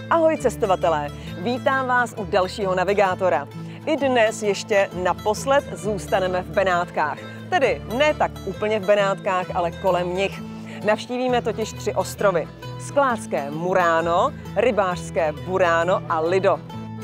Ahoj cestovatelé, vítám vás u dalšího navigátora. I dnes ještě naposled zůstaneme v Benátkách. Tedy ne tak úplně v Benátkách, ale kolem nich. Navštívíme totiž 3 ostrovy. Sklářské Murano, rybářské Burano a Lido.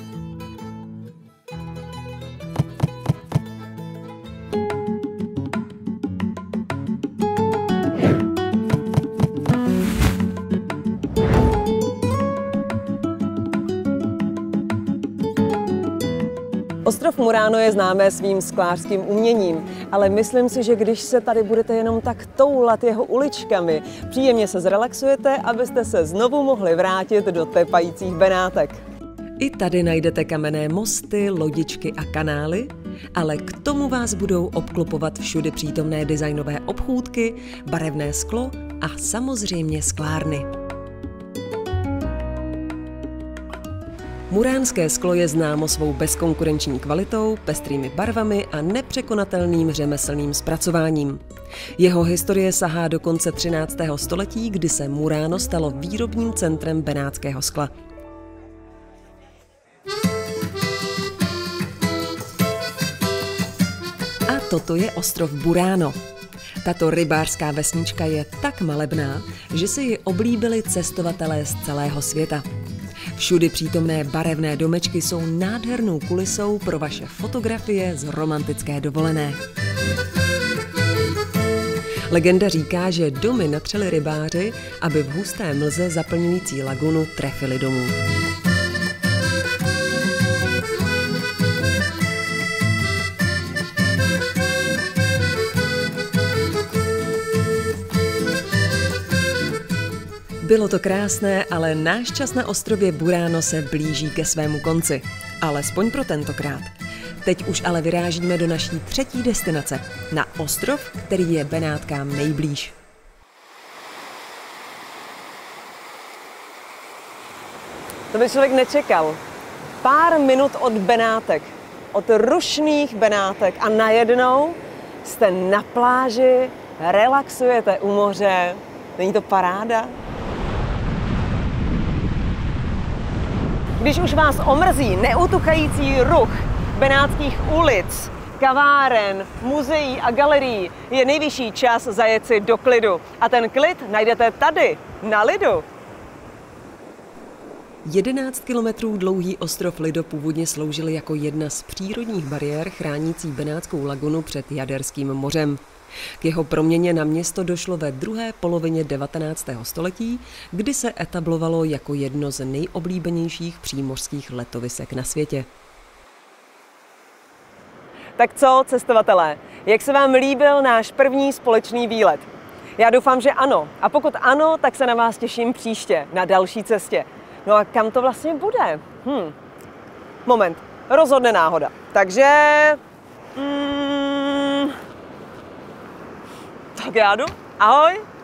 Ostrov Murano je známé svým sklářským uměním, ale myslím si, že když se tady budete jenom tak toulat jeho uličkami, příjemně se zrelaxujete, abyste se znovu mohli vrátit do tepajících Benátek. I tady najdete kamenné mosty, lodičky a kanály, ale k tomu vás budou obklopovat všudy přítomné designové obchůdky, barevné sklo a samozřejmě sklárny. Muránské sklo je známo svou bezkonkurenční kvalitou, pestrými barvami a nepřekonatelným řemeslným zpracováním. Jeho historie sahá do konce 13. století, kdy se Murano stalo výrobním centrem benátského skla. A toto je ostrov Burano. Tato rybářská vesnička je tak malebná, že si ji oblíbili cestovatelé z celého světa. Všudy přítomné barevné domečky jsou nádhernou kulisou pro vaše fotografie z romantické dovolené. Legenda říká, že domy natřeli rybáři, aby v husté mlze zaplňující lagunu trefili domů. Bylo to krásné, ale náš čas na ostrově Burano se blíží ke svému konci. Alespoň pro tentokrát. Teď už ale vyrážíme do naší 3. destinace. Na ostrov, který je Benátkám nejblíž. To by člověk nečekal. Pár minut od Benátek, od rušných Benátek a najednou jste na pláži, relaxujete u moře. Není to paráda? Když už vás omrzí neutuchající ruch benátských ulic, kaváren, muzeí a galerií, je nejvyšší čas zajet si do klidu. A ten klid najdete tady, na Lidu. 11 kilometrů dlouhý ostrov Lido původně sloužil jako jedna z přírodních bariér chránící Benátskou lagunu před Jaderským mořem. K jeho proměně na město došlo ve druhé polovině 19. století, kdy se etablovalo jako jedno z nejoblíbenějších přímořských letovisek na světě. Tak co, cestovatelé, jak se vám líbil náš první společný výlet? Já doufám, že ano. A pokud ano, tak se na vás těším příště, na další cestě. No a kam to vlastně bude? Moment, rozhodne náhoda. Takže... Tak já jdu. Ahoj!